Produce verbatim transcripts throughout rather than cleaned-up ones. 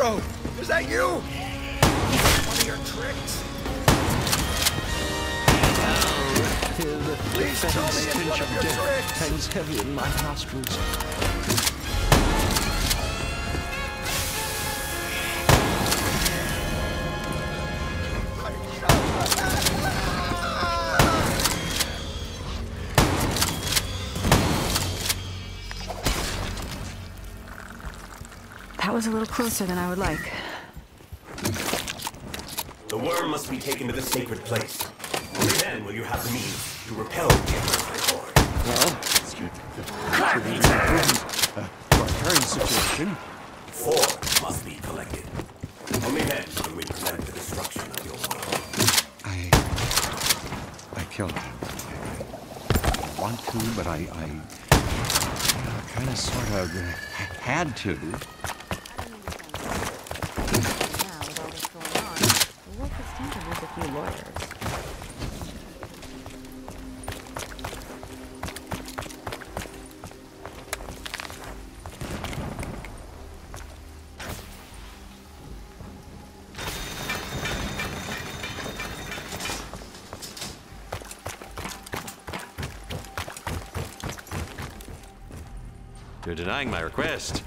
Zero! Is that you? One of your tricks? The Please tell me it's stench one of of your death tricks. hangs heavy in my nostrils. That was a little closer than I would like. The worm must be taken to the sacred place. Only then will you have the means to repel the Emperor's horde. Well, considering uh, our current situation. Four must be collected. Only then will we prevent the destruction of your world. I... I killed him. I want to, but I... I uh, kind of, sort of, had to. A few lawyers. You're denying my request.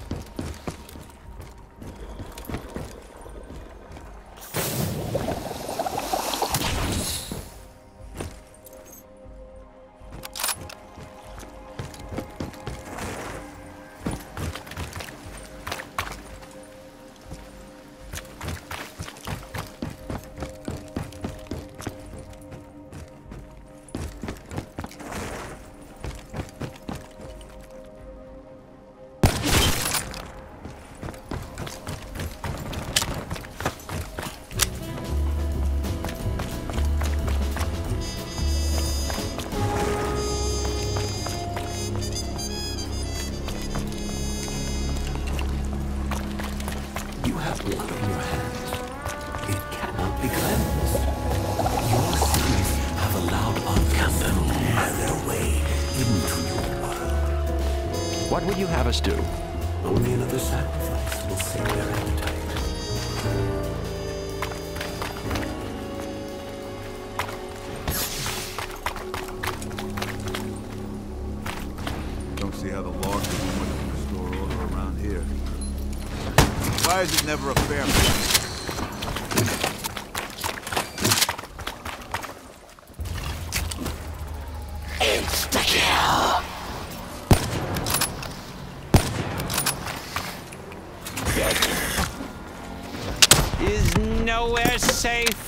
You have blood on your hands. It cannot be cleansed. Your sins have allowed uncanny to have their way into your world. What would you have us do? Only another sacrifice will sate their appetite. Don't see how the law can do much to restore order around here. Why is it never a fair fight? Insta-kill! Is nowhere safe.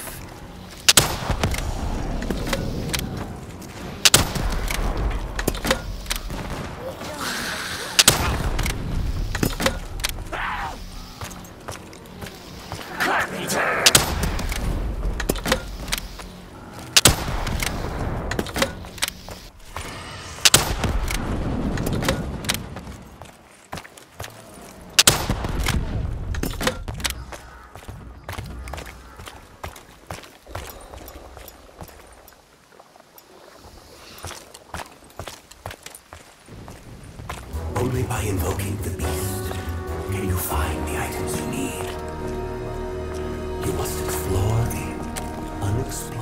Only by invoking the beast can you find the items you need. You must explore the unexplored.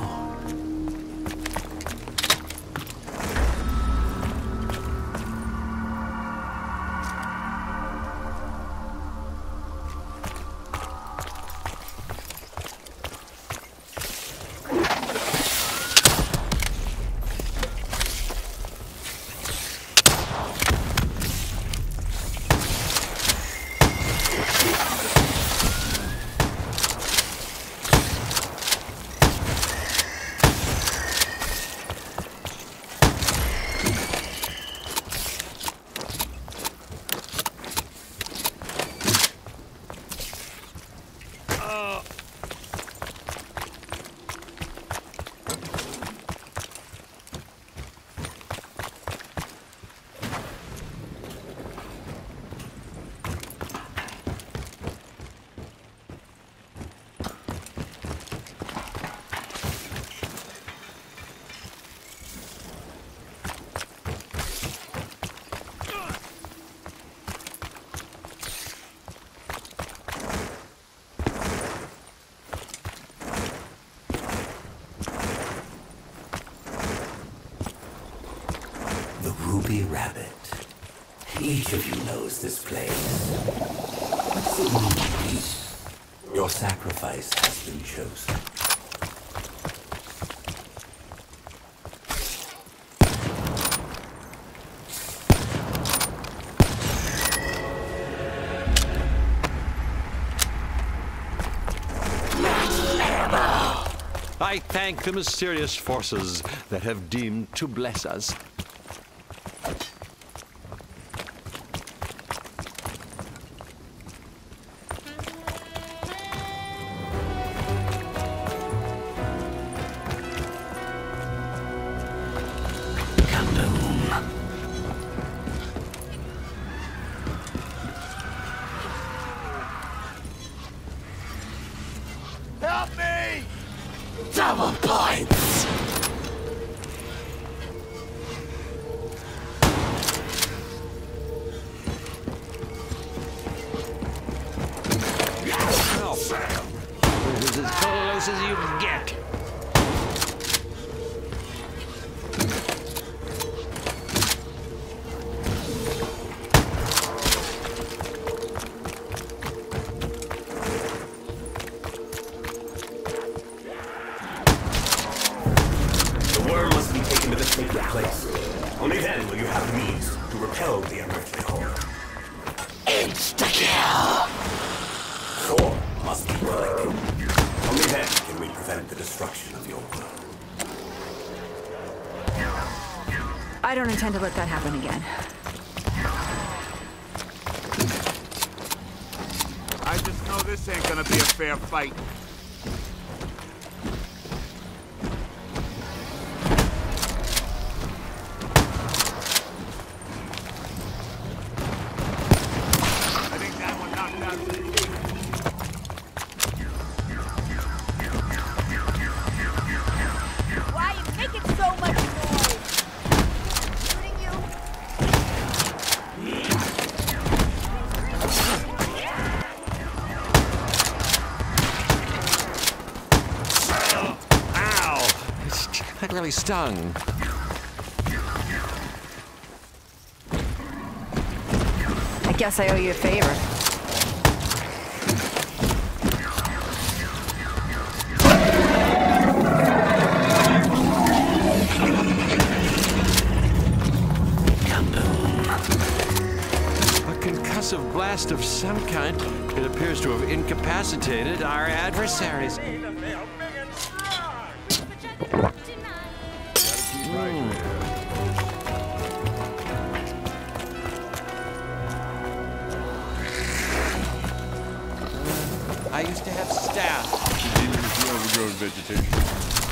Ruby Rabbit. Each of you knows this place. What's it mean? Your sacrifice has been chosen. I thank the mysterious forces that have deemed to bless us. Help me! Double points! This is as close as you get. The worm must be taken to the sacred place. Only then will you have the means to repel the unearthly horror. Insta-kill! Thor must be collected. Only then can we prevent the destruction of your world. I don't intend to let that happen again. I just know this ain't gonna be a fair fight. I think that one knocked out the gate. Why are you making so much noise? Shooting you? Ow! That really stung. I guess I owe you a favor. A concussive blast of some kind. It appears to have incapacitated our adversaries. I used to have staff. Dealing with the overgrown vegetation.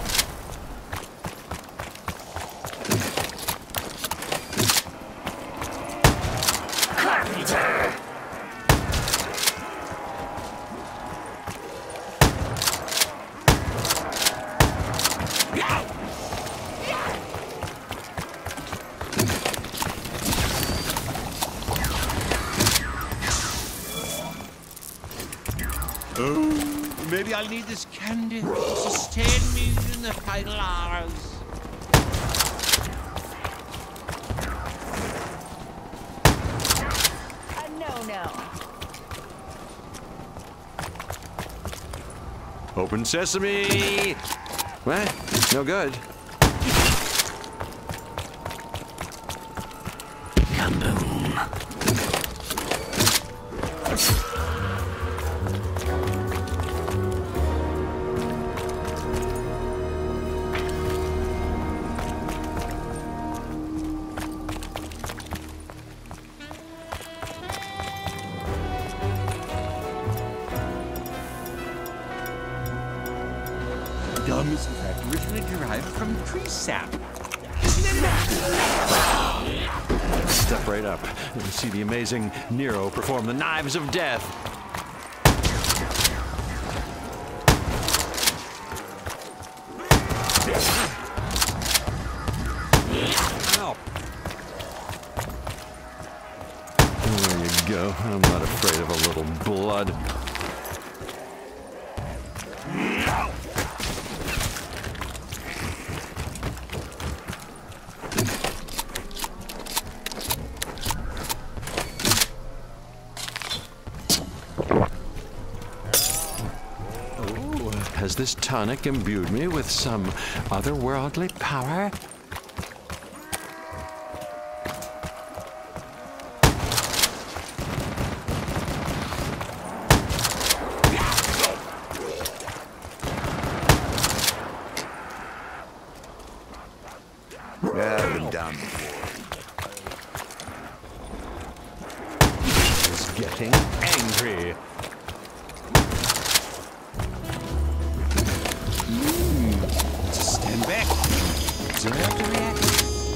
Oh, maybe I'll need this candy to sustain me in the final hours. Uh, no, no. Open sesame! What? No good. Gum is in fact originally derived from tree sap. Step right up and see the amazing Nero perform the knives of death. Ow. There you go. I'm not afraid of a little blood. has this tonic imbued me with some otherworldly power? Yeah, I've been down before. He's getting angry. Stand back. Observe the reaction.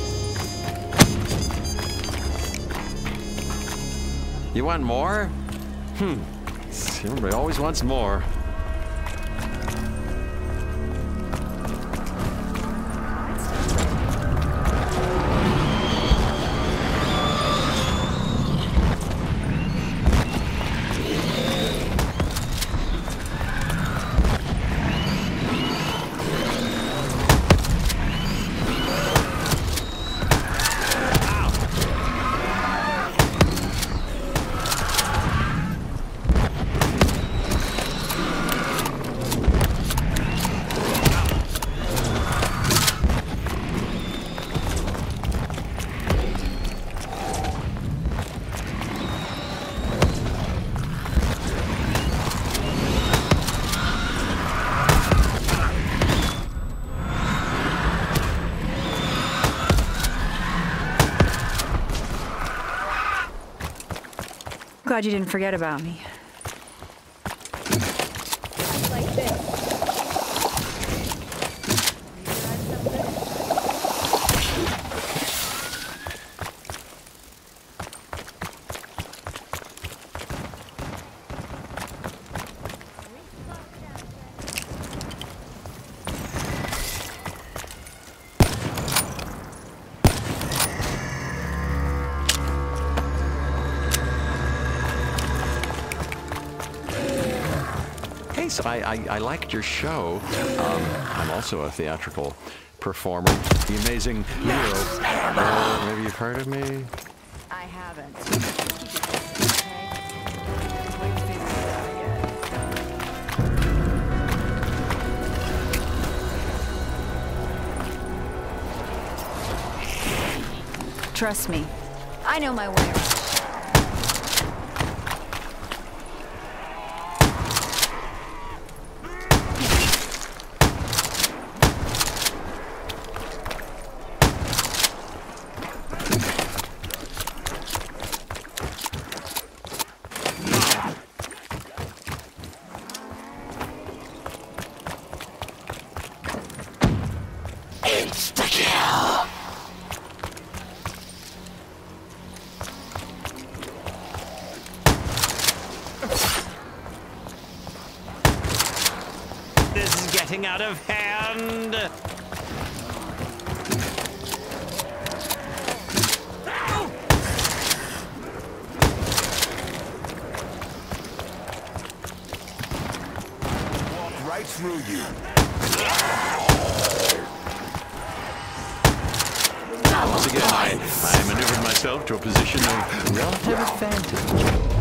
You want more? Hmm. Everybody always wants more. Glad you didn't forget about me. Like this. So I, I, I liked your show. Um, I'm also a theatrical performer. The Amazing Hero. Uh, maybe you've heard of me? I haven't. Trust me, I know my way around. Insta-kill! This is getting out of hand. Walk right through you. Once again, I, I maneuvered myself to a position of relative advantage.